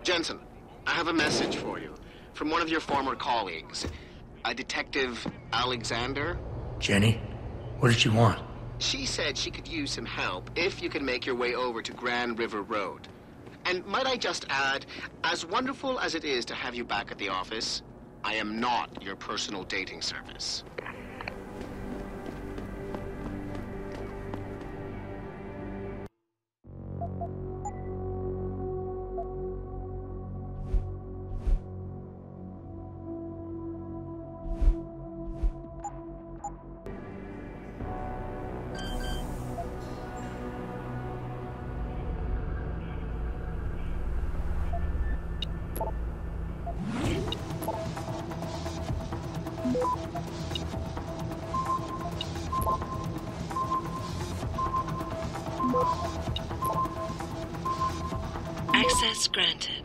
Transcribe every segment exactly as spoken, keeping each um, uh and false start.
Jensen, I have a message for you from one of your former colleagues, a Detective Alexander. Jenny, what did she want? She said she could use some help if you can make your way over to Grand River Road. And might I just add, as wonderful as it is to have you back at the office, I am not your personal dating service. Access granted.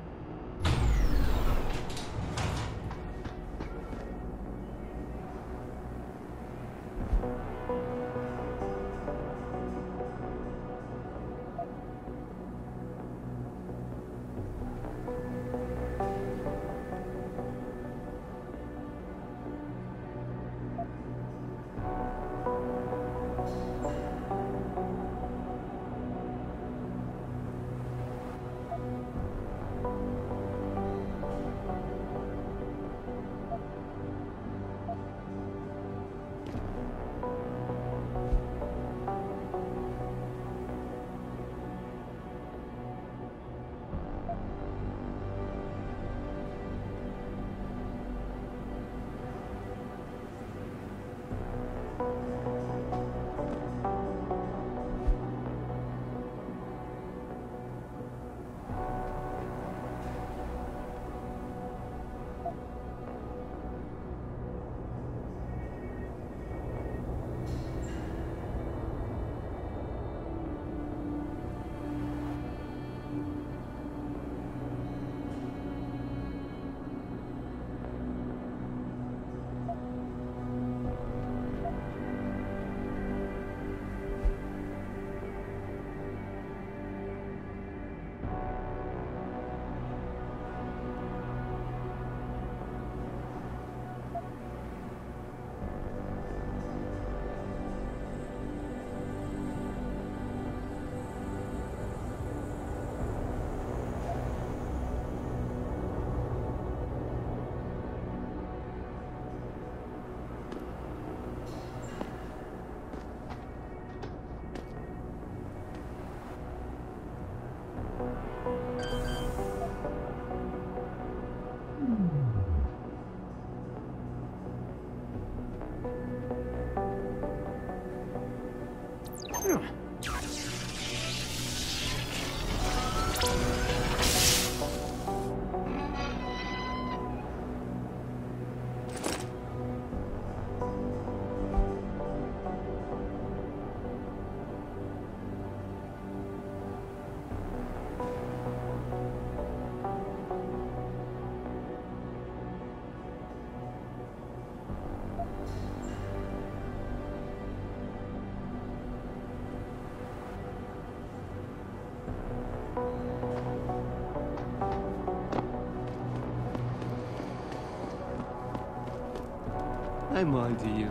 I'm on to you.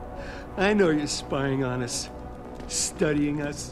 I know you're spying on us, studying us.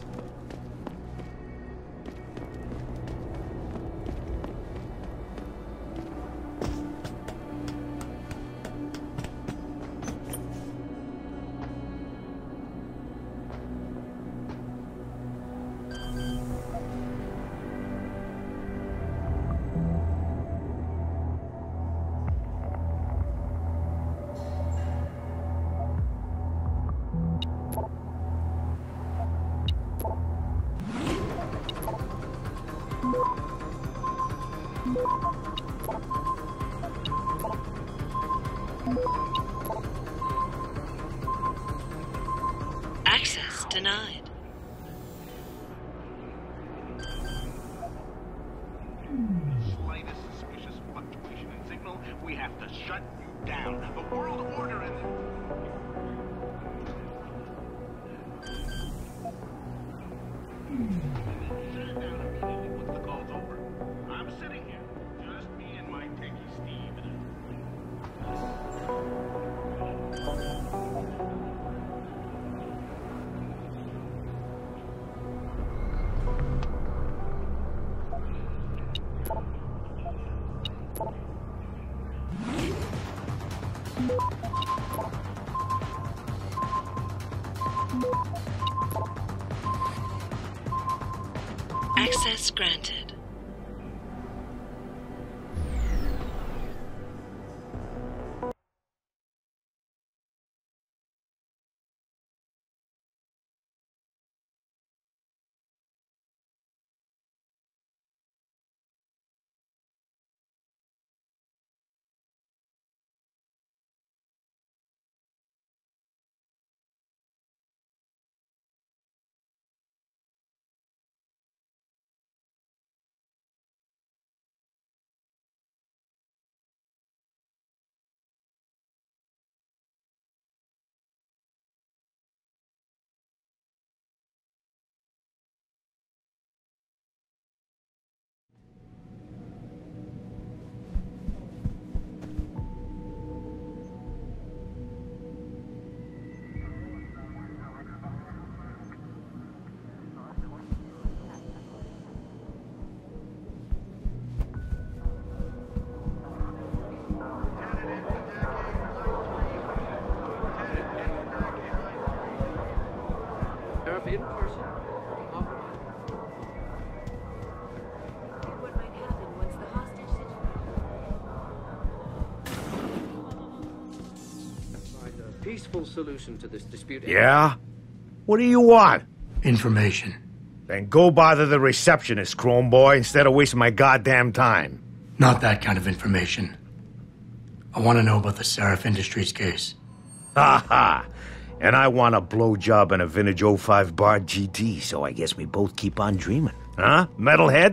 Access denied. Slightest suspicious fluctuation in signal, we have to shut you down. The world order in Shut down immediately once the call's over. I'm sitting Access granted. In person? What might happen once the hostage situation... Find a peaceful solution to this dispute. Yeah? What do you want? Information. Then go bother the receptionist, Chrome Boy, instead of wasting my goddamn time. Not that kind of information. I want to know about the Seraph Industries case. Ha ha! And I want a blowjob in a vintage oh five bar G T, so I guess we both keep on dreaming. Huh, metalhead?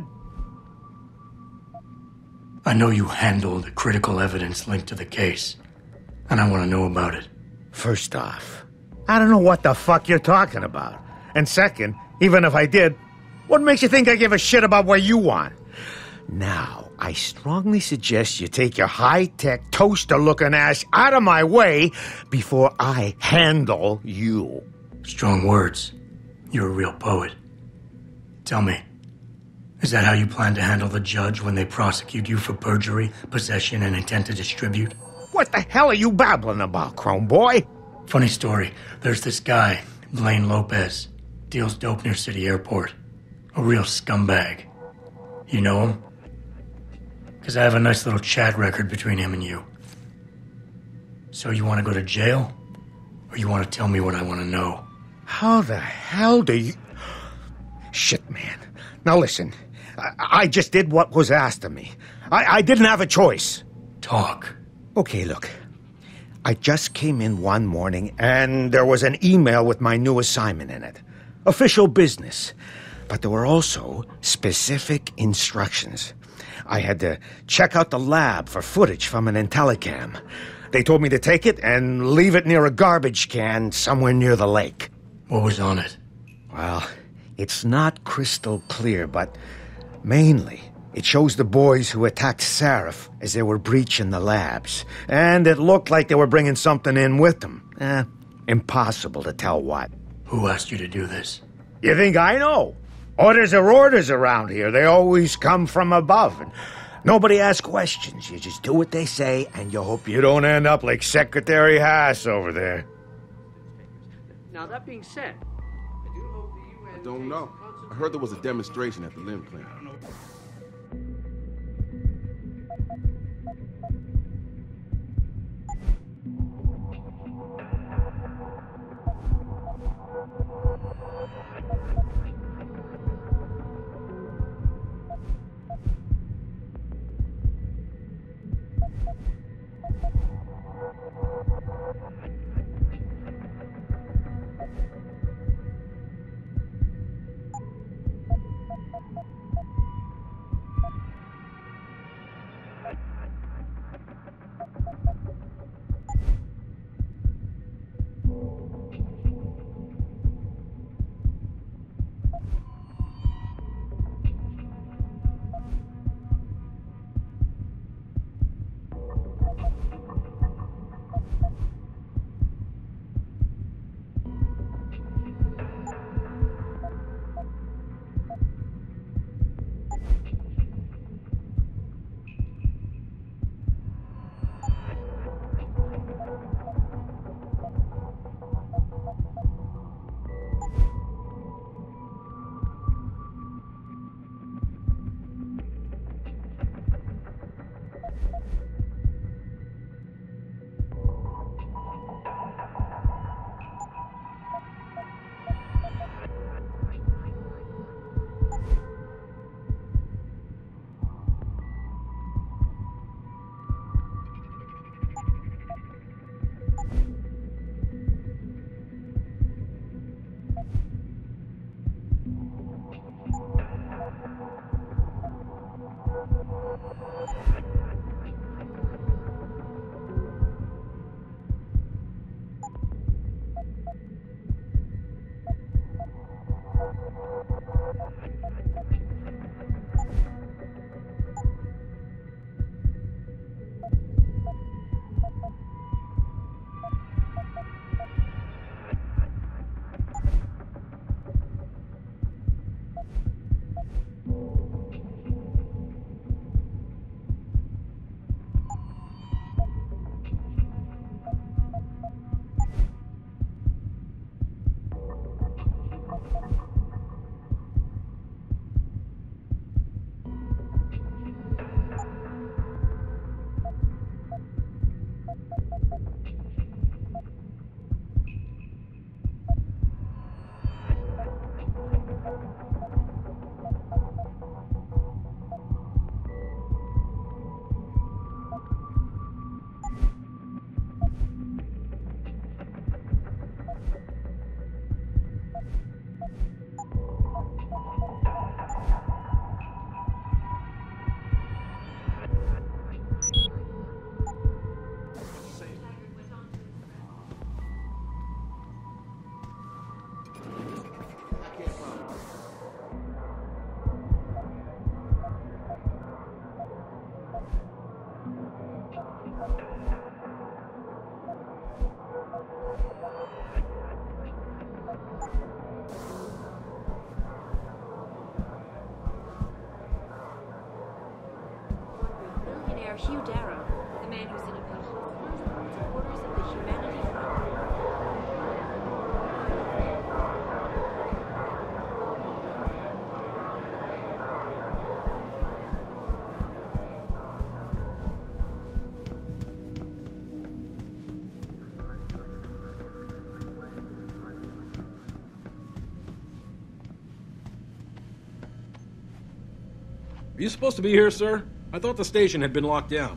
I know you handled critical evidence linked to the case, and I want to know about it. First off, I don't know what the fuck you're talking about. And second, even if I did, what makes you think I give a shit about what you want? Now, I strongly suggest you take your high-tech, toaster-looking ass out of my way before I handle you. Strong words. You're a real poet. Tell me, is that how you plan to handle the judge when they prosecute you for perjury, possession, and intent to distribute? What the hell are you babbling about, Chrome Boy? Funny story. There's this guy, Blaine Lopez, deals dope near City Airport. A real scumbag. You know him? Because I have a nice little chat record between him and you. So you want to go to jail? Or you want to tell me what I want to know? How the hell do you... Shit, man. Now listen, I, I just did what was asked of me. I, I didn't have a choice. Talk. Okay, look. I just came in one morning and there was an email with my new assignment in it. Official business. But there were also specific instructions. I had to check out the lab for footage from an Intellicam. They told me to take it and leave it near a garbage can somewhere near the lake. What was on it? Well, it's not crystal clear, but mainly it shows the boys who attacked Seraph as they were breaching the labs. And it looked like they were bringing something in with them. Eh, impossible to tell what. Who asked you to do this? You think I know? Orders are orders around here. They always come from above. And nobody asks questions. You just do what they say, and you hope you don't end up like Secretary Haas over there. Now, that being said, I do hope the U N... I don't know. I heard there was a demonstration at the limb clinic. are Hugh Darrow, the man who's in a hospital, supporters of the Humanity Front. Are you supposed to be here, sir? I thought the station had been locked down.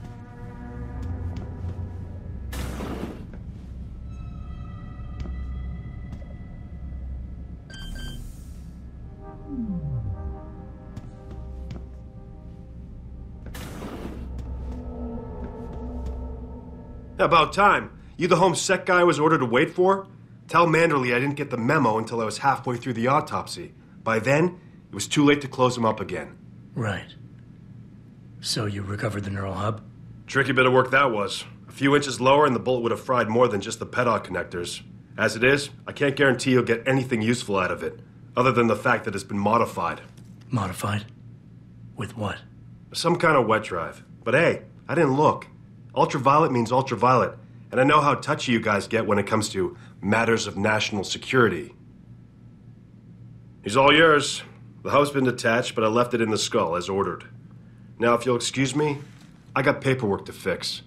About time. You the home sec guy I was ordered to wait for? Tell Manderley I didn't get the memo until I was halfway through the autopsy. By then, it was too late to close him up again. Right. So you recovered the neural hub? Tricky bit of work that was. A few inches lower and the bullet would have fried more than just the pedal connectors. As it is, I can't guarantee you'll get anything useful out of it, other than the fact that it's been modified. Modified? With what? Some kind of wet drive. But hey, I didn't look. Ultraviolet means ultraviolet, and I know how touchy you guys get when it comes to matters of national security. He's all yours. The hub's been detached, but I left it in the skull, as ordered. Now, if you'll excuse me, I got paperwork to fix.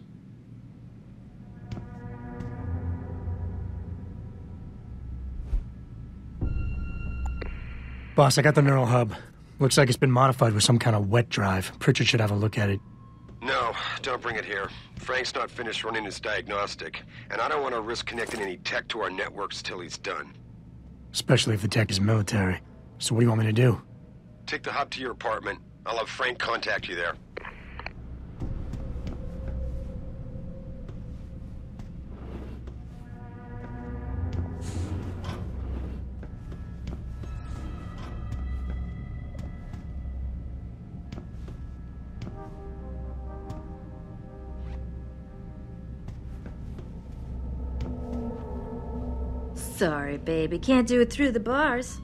Boss, I got the neural hub. Looks like it's been modified with some kind of wet drive. Pritchard should have a look at it. No, don't bring it here. Frank's not finished running his diagnostic, and I don't want to risk connecting any tech to our networks till he's done. Especially if the tech is military. So what do you want me to do? Take the hub to your apartment. I'll have Frank contact you there. Sorry, baby. Can't do it through the bars.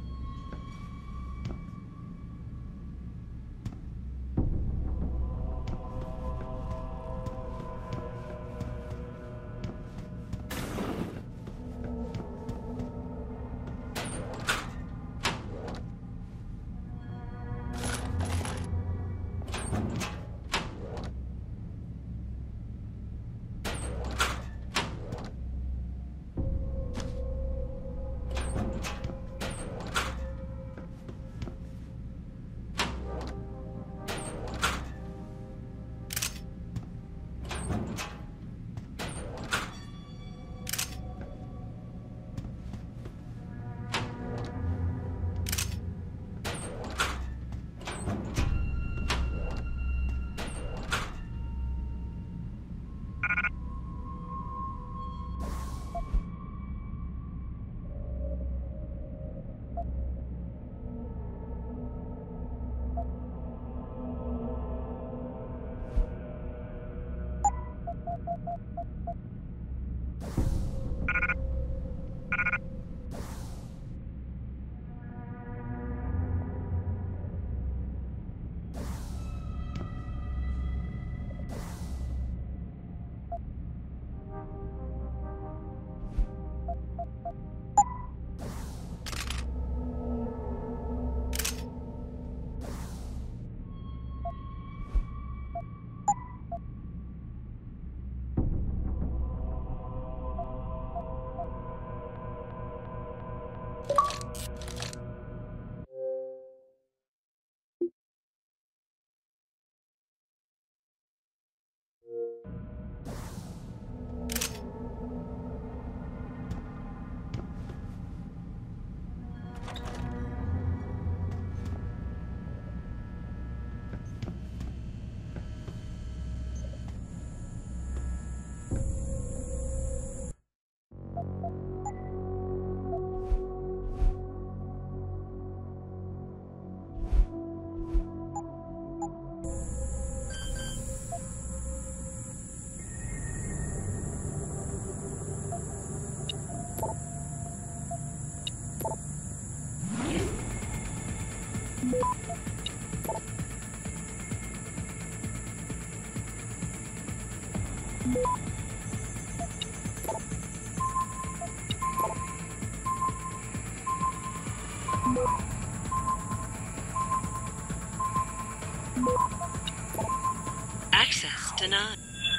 Access denied.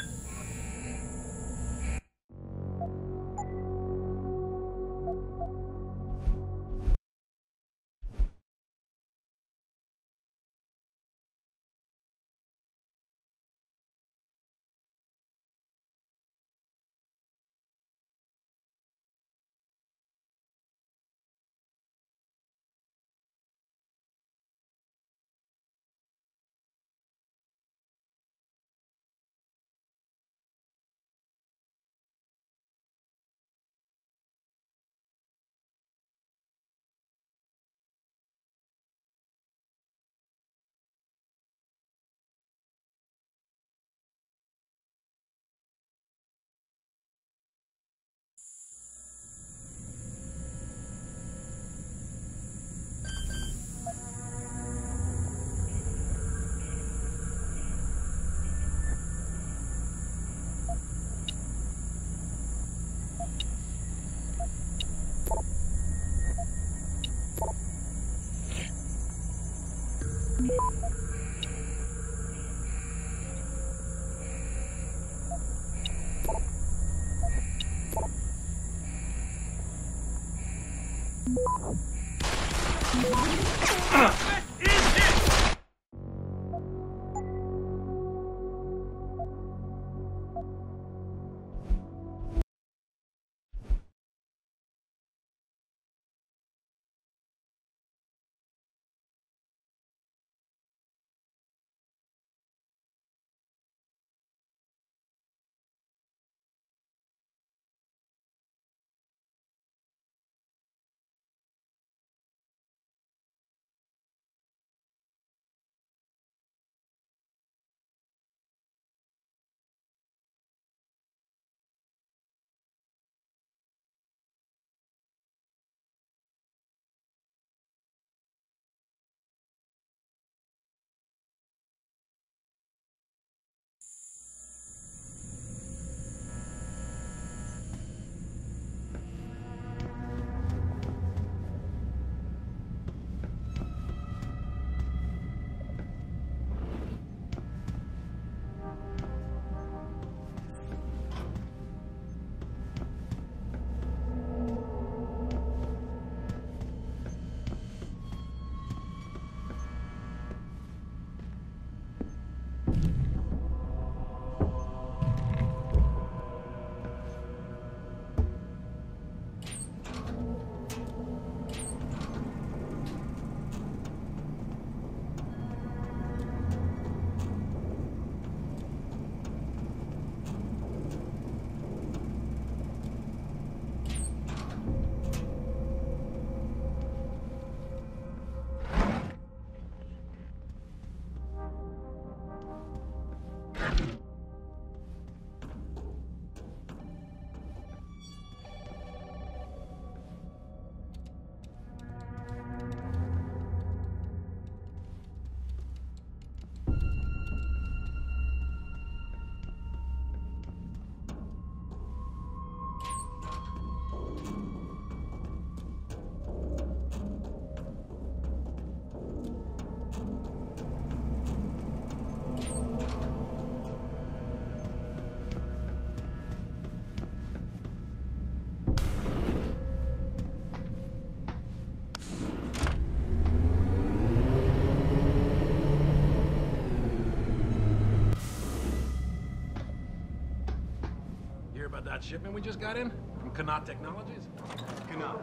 Hear about that shipment we just got in? From Kanat Technologies? Kanat.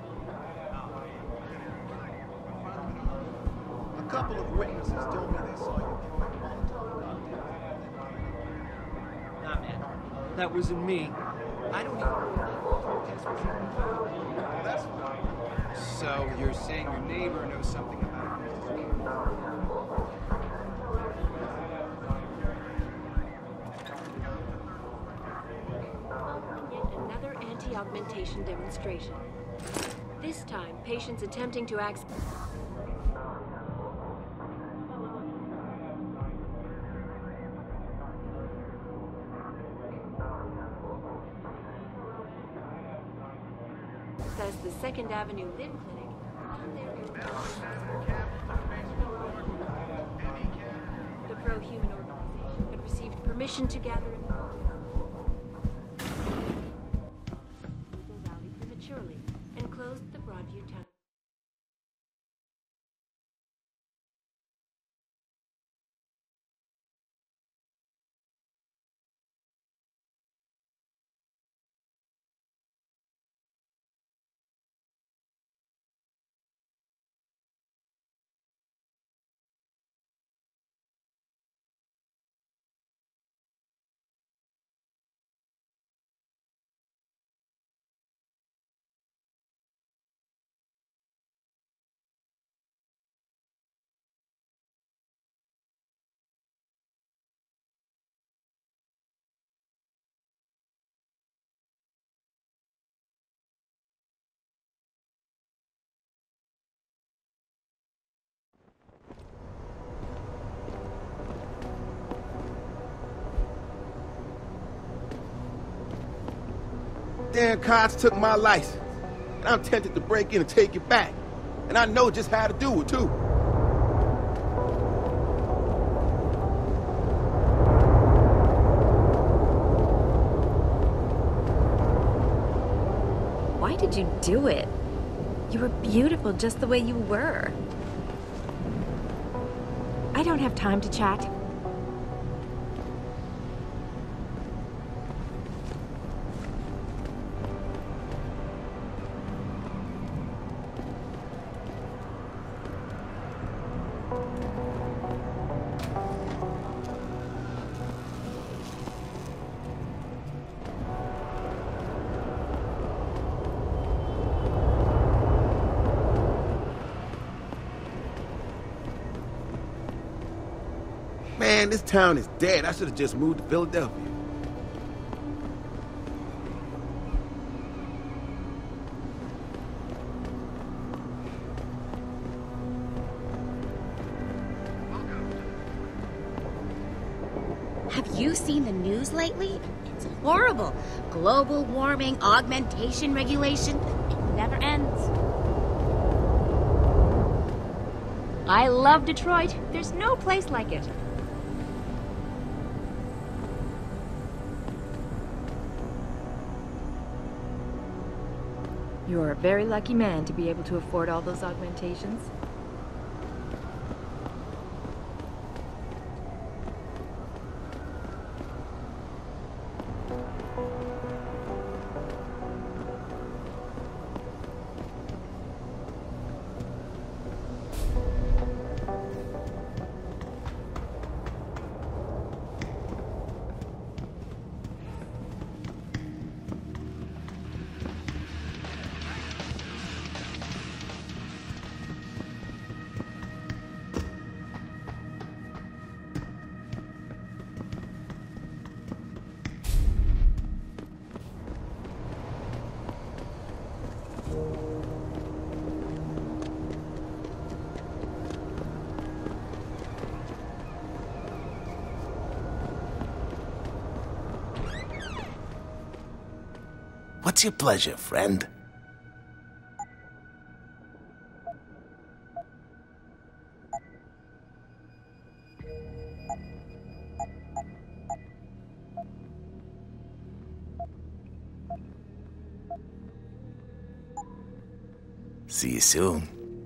A couple of witnesses told me they saw you throwing Molotov cocktails. Nah, man. That wasn't me. I don't even... That's fine. So, you're saying your neighbor knows something about it? Yet another anti-augmentation demonstration. This time, patients attempting to access... access the Second Avenue Limb Clinic. Permission to gather Valley prematurely and closed the Broadview Town. Damn cops took my license. And I'm tempted to break in and take it back. And I know just how to do it, too. Why did you do it? You were beautiful just the way you were. I don't have time to chat. Man, this town is dead. I should have just moved to Philadelphia. Have you seen the news lately? It's horrible. Global warming, augmentation regulation. It never ends. I love Detroit. There's no place like it. You're a very lucky man to be able to afford all those augmentations. What's your pleasure, friend? See you soon.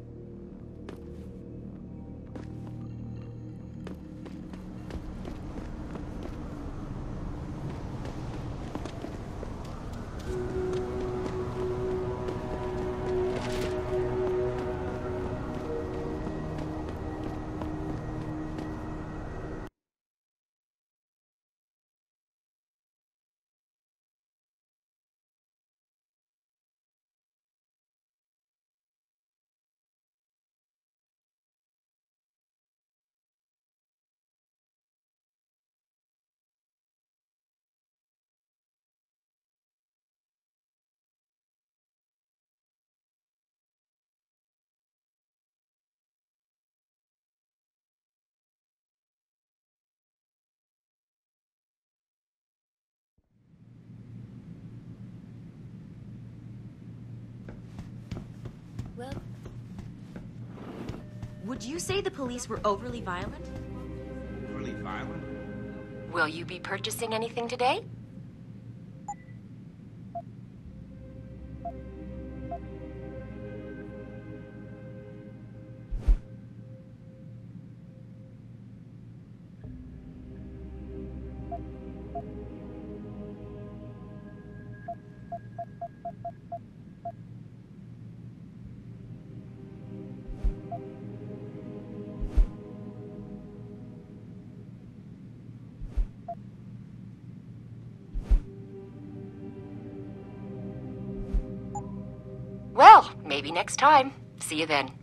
Well, would you say the police were overly violent? Overly violent? Will you be purchasing anything today? Well, maybe next time. See you then.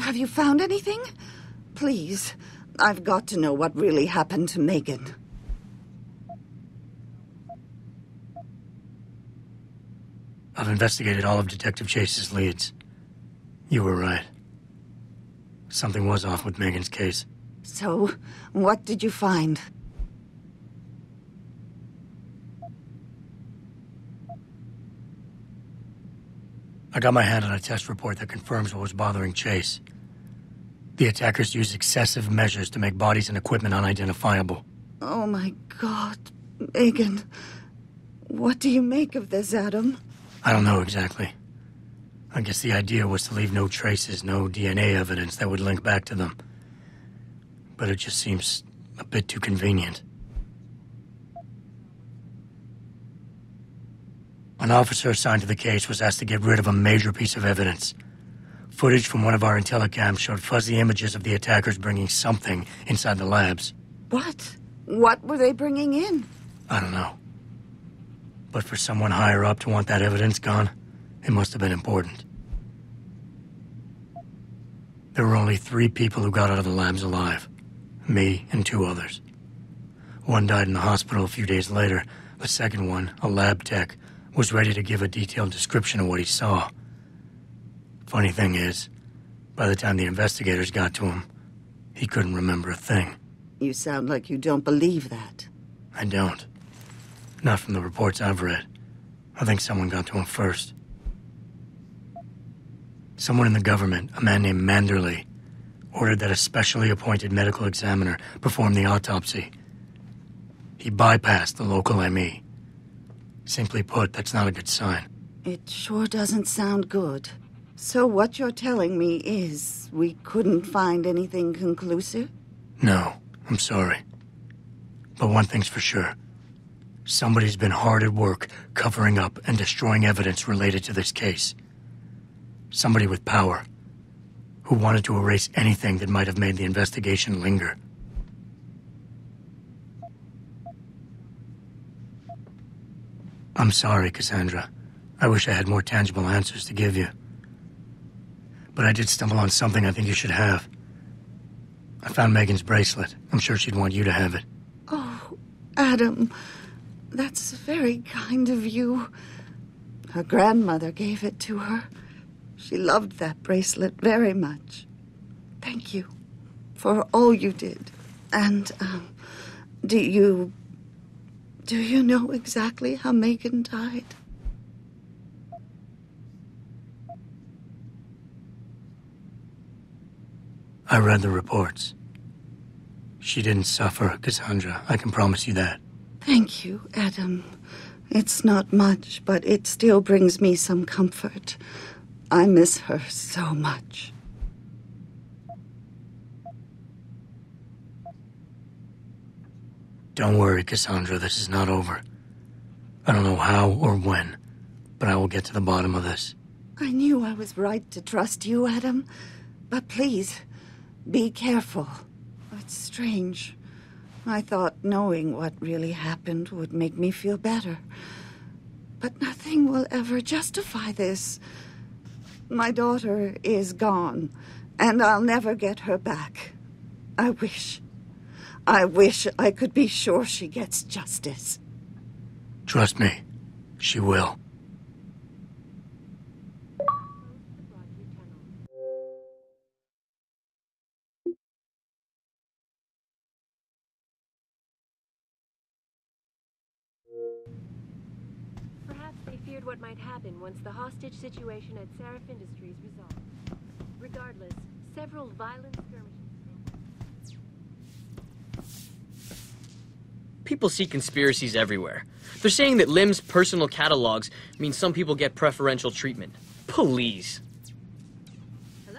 Have you found anything? Please, I've got to know what really happened to Megan. I've investigated all of Detective Chase's leads. You were right. Something was off with Megan's case. So, what did you find? I got my hand on a test report that confirms what was bothering Chase. The attackers used excessive measures to make bodies and equipment unidentifiable. Oh my God, Megan. What do you make of this, Adam? I don't know exactly. I guess the idea was to leave no traces, no D N A evidence that would link back to them. But it just seems a bit too convenient. An officer assigned to the case was asked to get rid of a major piece of evidence. Footage from one of our intellicams showed fuzzy images of the attackers bringing something inside the labs. What? What were they bringing in? I don't know. But for someone higher up to want that evidence gone, it must have been important. There were only three people who got out of the labs alive. Me and two others. One died in the hospital a few days later. The second one, a lab tech, was ready to give a detailed description of what he saw. Funny thing is, by the time the investigators got to him, he couldn't remember a thing. You sound like you don't believe that. I don't. Not from the reports I've read. I think someone got to him first. Someone in the government, a man named Manderley, ordered that a specially appointed medical examiner perform the autopsy. He bypassed the local M E. Simply put, that's not a good sign. It sure doesn't sound good. So what you're telling me is we couldn't find anything conclusive? No, I'm sorry. But one thing's for sure. Somebody's been hard at work covering up and destroying evidence related to this case. Somebody with power, who wanted to erase anything that might have made the investigation linger. I'm sorry, Cassandra. I wish I had more tangible answers to give you. But I did stumble on something I think you should have. I found Megan's bracelet. I'm sure she'd want you to have it. Oh, Adam, that's very kind of you. Her grandmother gave it to her. She loved that bracelet very much. Thank you for all you did. And, um, do you... do you know exactly how Megan died? I read the reports. She didn't suffer, Cassandra. I can promise you that. Thank you, Adam. It's not much, but it still brings me some comfort. I miss her so much. Don't worry, Cassandra. This is not over. I don't know how or when, but I will get to the bottom of this. I knew I was right to trust you, Adam. But please, be careful. It's strange. I thought knowing what really happened would make me feel better. But nothing will ever justify this. My daughter is gone, and I'll never get her back. I wish... I wish I could be sure she gets justice. Trust me, she will. Perhaps they feared what might happen once the hostage situation at Seraph Industries resolved. Regardless, several violent skirmishes... People see conspiracies everywhere. They're saying that Lim's personal catalogs mean some people get preferential treatment. Please. Hello?